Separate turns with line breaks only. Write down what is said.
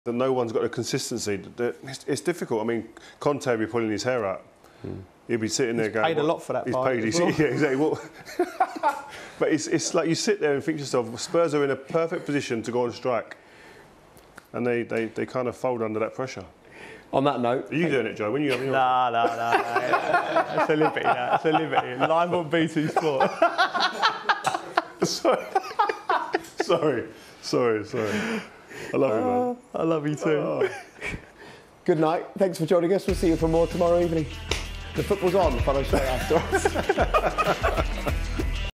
that no one's got a consistency. It's difficult. I mean, Conte will be pulling his hair out. He'll be sitting there going...
He's paid a lot for that.
He's paid. Yeah, exactly. Well, but it's like you sit there and think to yourself, Spurs are in a perfect position to go on strike, and they kind of fold under that pressure.
On that note...
Are you doing it, Joe? When you having your...
No. It's a liberty, It's a liberty. Live on BT Sport. Sorry. I love you, man. I love you too.
Good night. Thanks for joining us. We'll see you for more tomorrow evening. The football's on. Follow straight after us.